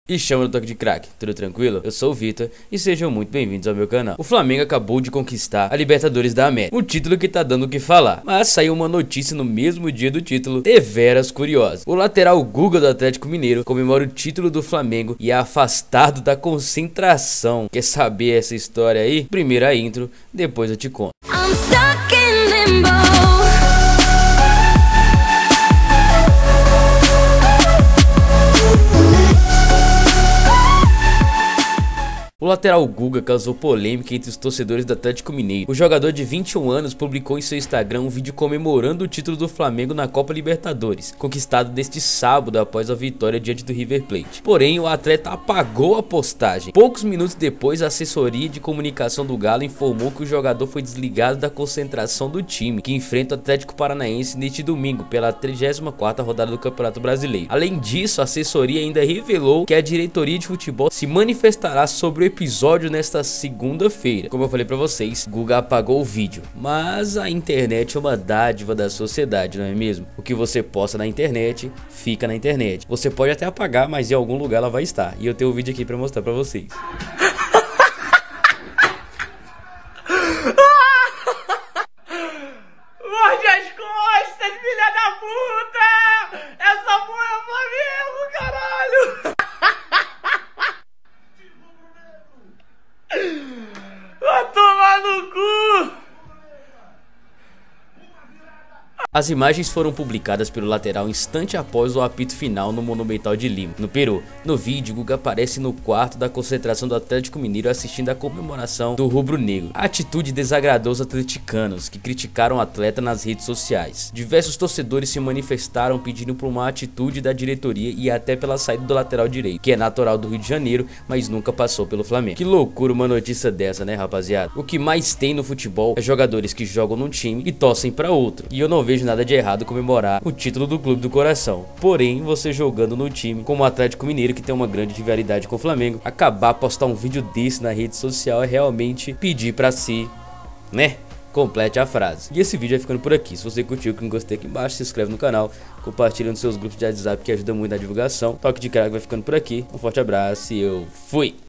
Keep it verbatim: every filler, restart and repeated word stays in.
E chama no toque de craque, tudo tranquilo? Eu sou o Vitor e sejam muito bem-vindos ao meu canal. O Flamengo acabou de conquistar a Libertadores da América, um título que tá dando o que falar, mas saiu uma notícia no mesmo dia do título, deveras curiosa. O lateral Guga do Atlético Mineiro comemora o título do Flamengo e é afastado da concentração. Quer saber essa história aí? Primeiro a intro, depois eu te conto. I'm stuck in limbo. O lateral Guga causou polêmica entre os torcedores do Atlético Mineiro. O jogador de vinte e um anos publicou em seu Instagram um vídeo comemorando o título do Flamengo na Copa Libertadores, conquistado neste sábado após a vitória diante do River Plate. Porém, o atleta apagou a postagem. Poucos minutos depois, a assessoria de comunicação do Galo informou que o jogador foi desligado da concentração do time, que enfrenta o Atlético Paranaense neste domingo pela trigésima quarta rodada do Campeonato Brasileiro. Além disso, a assessoria ainda revelou que a diretoria de futebol se manifestará sobre o episódio nesta segunda-feira. Como eu falei pra vocês, Guga apagou o vídeo, mas a internet é uma dádiva da sociedade, não é mesmo? O que você posta na internet, fica na internet. Você pode até apagar, mas em algum lugar ela vai estar. E eu tenho um vídeo aqui pra mostrar pra vocês. Morde as costas, filha da puta! Essa porra é o Flamengo, caralho! Vai tomar no cu! As imagens foram publicadas pelo lateral instante após o apito final no Monumental de Lima, no Peru. No vídeo, Guga aparece no quarto da concentração do Atlético Mineiro assistindo a comemoração do rubro-negro. A atitude desagradou os atleticanos, que criticaram o atleta nas redes sociais. Diversos torcedores se manifestaram pedindo por uma atitude da diretoria e até pela saída do lateral direito, que é natural do Rio de Janeiro, mas nunca passou pelo Flamengo. Que loucura uma notícia dessa, né, rapaziada? O que mais tem no futebol é jogadores que jogam num time e torcem para outro. E eu não vejo nada de errado comemorar o título do clube do coração. Porém, você jogando no time como o Atlético Mineiro, que tem uma grande rivalidade com o Flamengo, acabar postar um vídeo desse na rede social é realmente pedir pra si, né? Complete a frase. E esse vídeo vai ficando por aqui. Se você curtiu, clique em gostei aqui embaixo, se inscreve no canal, compartilha nos seus grupos de WhatsApp que ajuda muito na divulgação. Toque de craque vai ficando por aqui. Um forte abraço e eu fui!